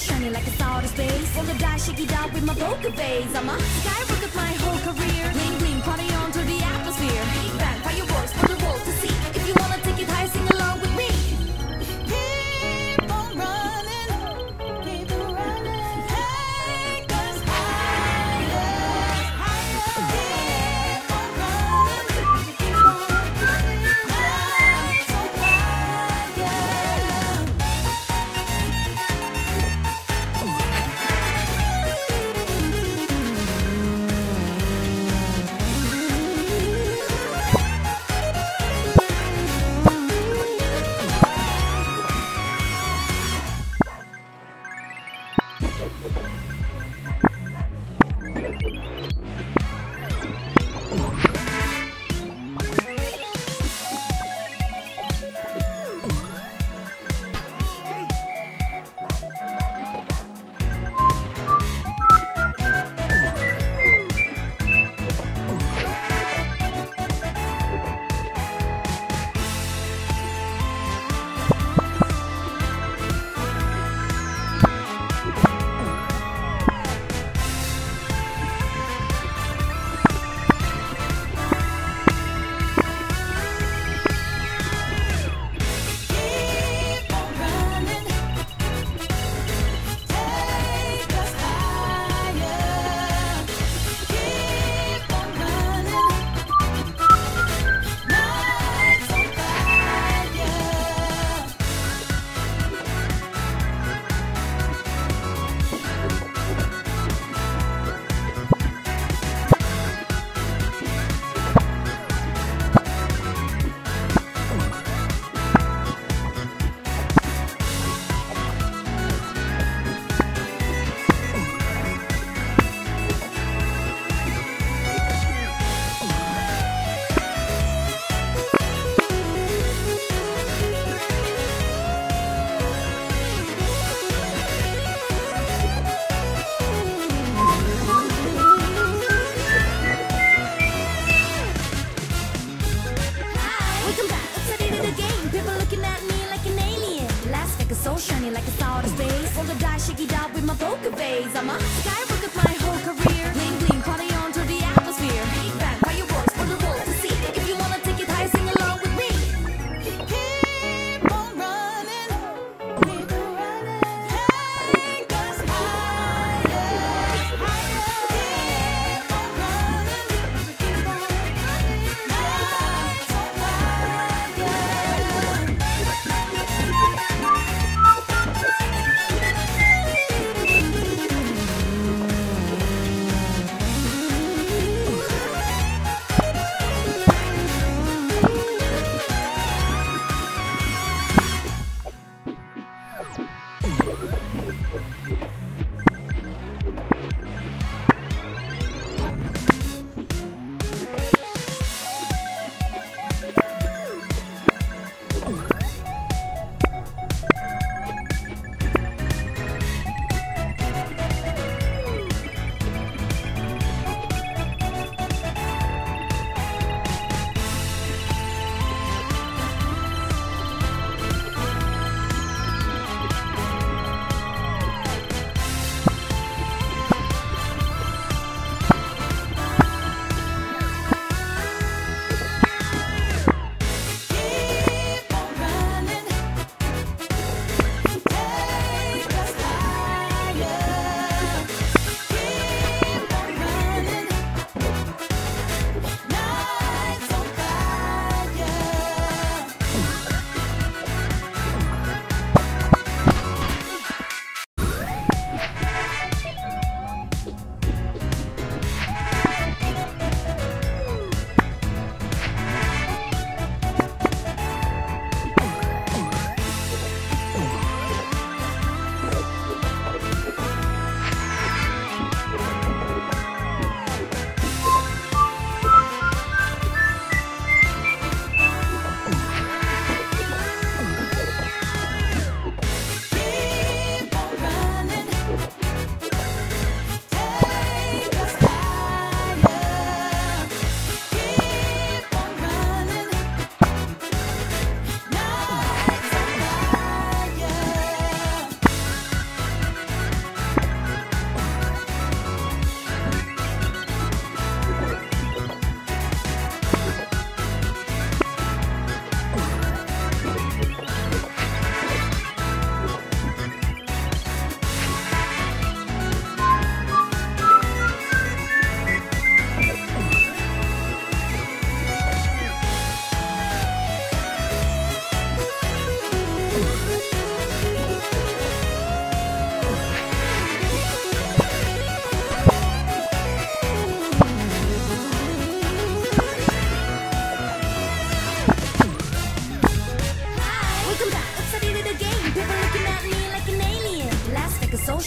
shiny like a outer space. Roll the dice, shake it out with my poker face. I'm a skyrocket my whole career. Bling bling, party on to the atmosphere. Big bang, fireworks for the world to see. If you wanna take it high, sing along with me. Keep on running, keep on running. Take us higher, higher. Keep on running, keep on running. Lights on fire. Welcome back, upside into the game. People looking at me like an alien. Last like a soul shiny like a outer space. Roll the dice, shake it out with my poker face. I'm a skyrocket my whole career. Bling bling, party on to the atmosphere. Big bang, fireworks for the world to see. If you wanna take it high, sing along with me. Keep on running, keep on running. Take us higher, higher. Keep on running, keep on running. Lights on fire.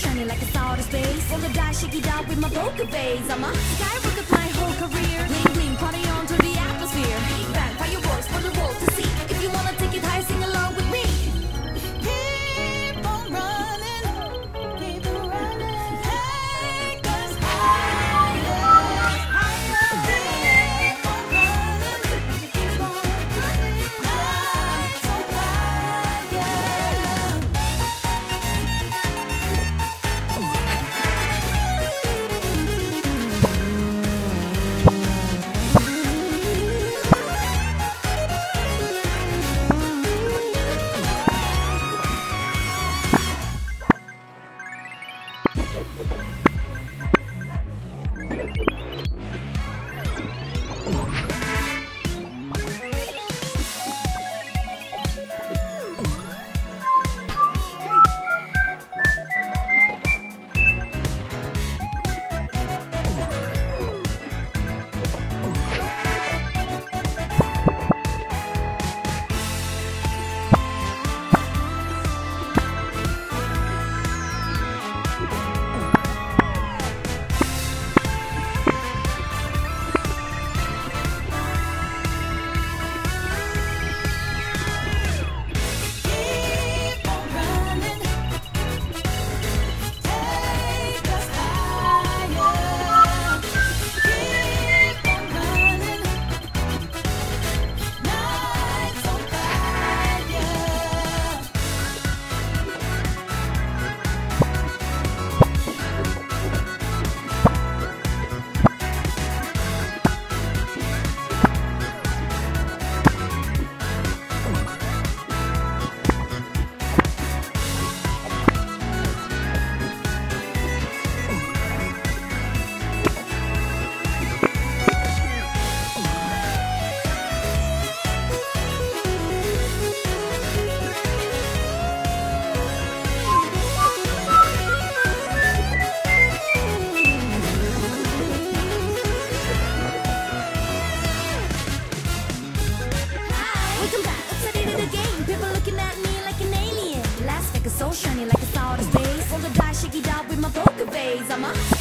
shiny like it's outer space. Roll the dice, shake it out with my poker face. I'm a skyrocket my whole career. Bling bling, party on to the atmosphere. Big bang, fireworks for the world to see. If you wanna take it high, sing along with me. Keep on running, keep on running. Take us higher, higher. Keep on running, keep on running. Lights on fire. Welcome back, upside into the game. People looking at me like an alien. Last like so shiny like it's outer space. Roll the dice, shake it out with my poker face. I'm a